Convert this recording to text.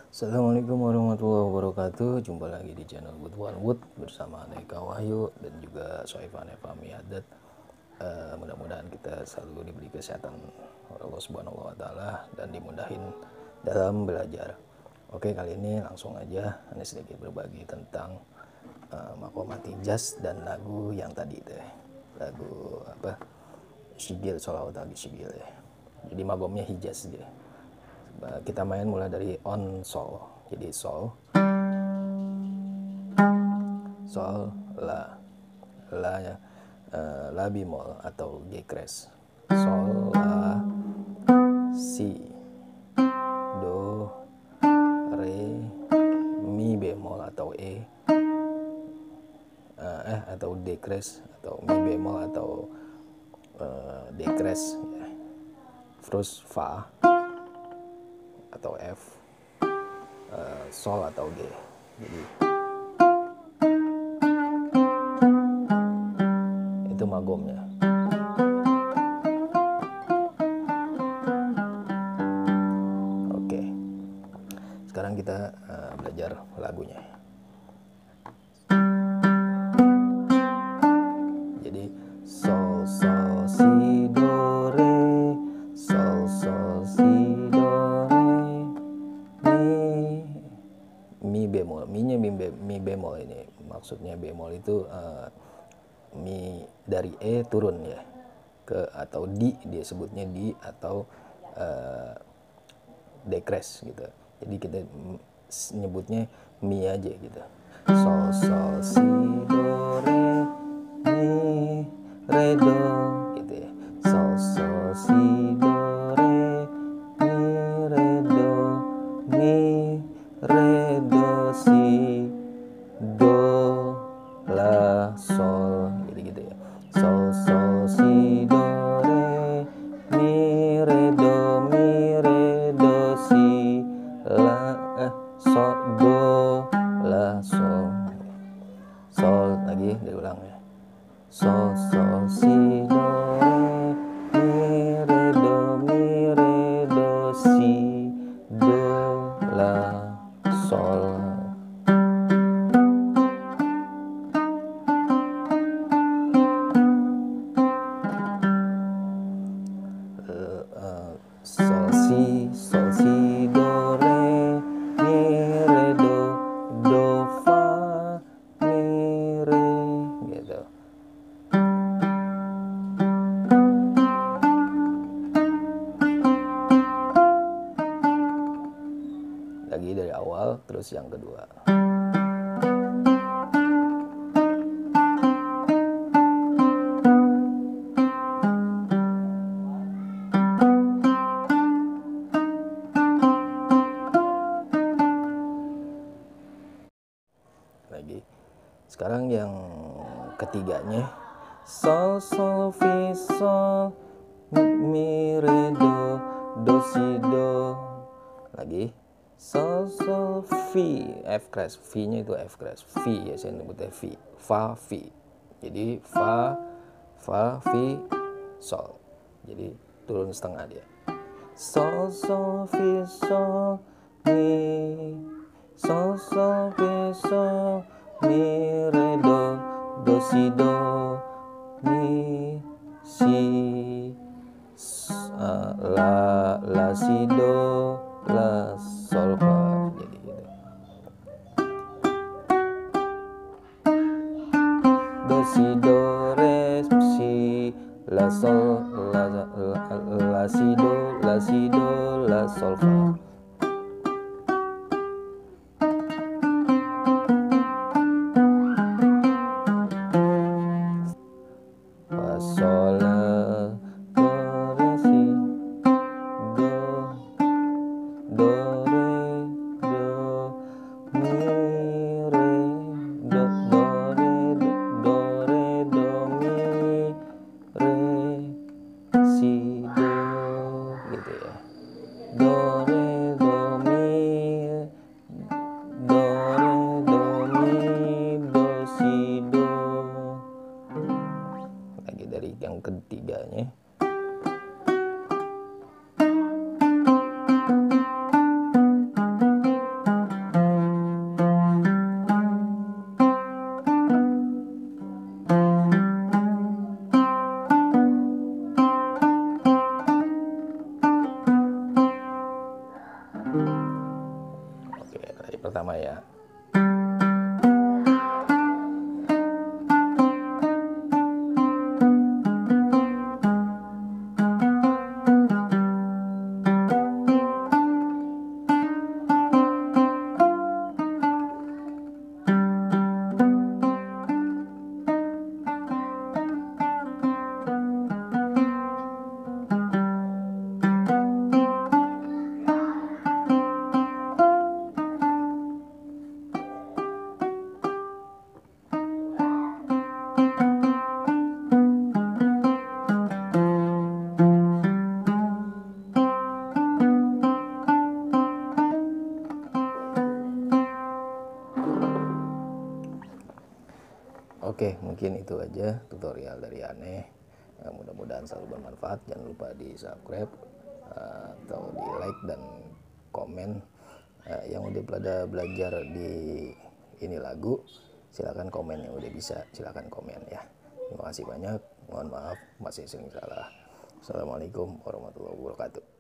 Assalamualaikum warahmatullahi wabarakatuh. Jumpa lagi di channel Good One Wood bersama Neka Wahyu dan juga Soifan Fahmi Haddad. Mudah-mudahan kita selalu diberi kesehatan oleh Allah Subhanahu wa Ta'ala dan dimudahin dalam belajar. Oke, kali ini langsung aja Anda sedikit berbagi tentang Maqamat Hijaz dan lagu yang tadi teh. Lagu apa? Shigil, Sholawat lagi Shigil ya. Jadi magomnya Hijaz dia. Kita main mulai dari on sol, jadi sol, la ya, la bemol atau G crash, sol, la, si, do, re, mi bemol atau atau D crash atau mi bemol atau D crash ya. Terus fa atau F, sol atau G. Jadi itu magomnya. Oke, sekarang kita belajar lagunya. Jadi sol sol si do re, sol sol si do re, mi bemol. Mi bemol ini maksudnya bemol itu mi dari E turun ya ke, atau di, dia sebutnya di, atau decrease gitu. Jadi kita nyebutnya mi aja gitu. Sol sol si do re do gitu ya. Sol sol si do re do si do la sol gitu ya. Sol sol si do re do si la sol do la sol. Sol lagi diulang ya. Sol sol si do re do si do la sol. Sol si do re do fa mi re gitu. Lagi dari awal terus yang kedua. Lagi. Sekarang yang ketiganya, sol sol fi sol mi re do si do. Lagi. Sol sol fi, F crash, V-nya itu F crash, V ya, saya nyebutnya V, fa fi. Jadi fa fi sol. Jadi turun setengah dia. Sol sol fi sol mi, sol sol fi sol mi re do si do mi si la si do la sol fa. Jadi gitu. Do si do re si la sol la si do la sol fa. Fa sol la do re si do re do mi re do re do mi re si do gitu ya. Do re pertama ya. Oke, mungkin itu aja tutorial dari Aneh. Mudah-mudahan selalu bermanfaat. Jangan lupa di subscribe atau di like dan komen. Yang udah pada belajar di ini lagu, silakan komen. Yang udah bisa, silakan komen ya. Terima kasih banyak. Mohon maaf masih sering salah. Assalamualaikum warahmatullahi wabarakatuh.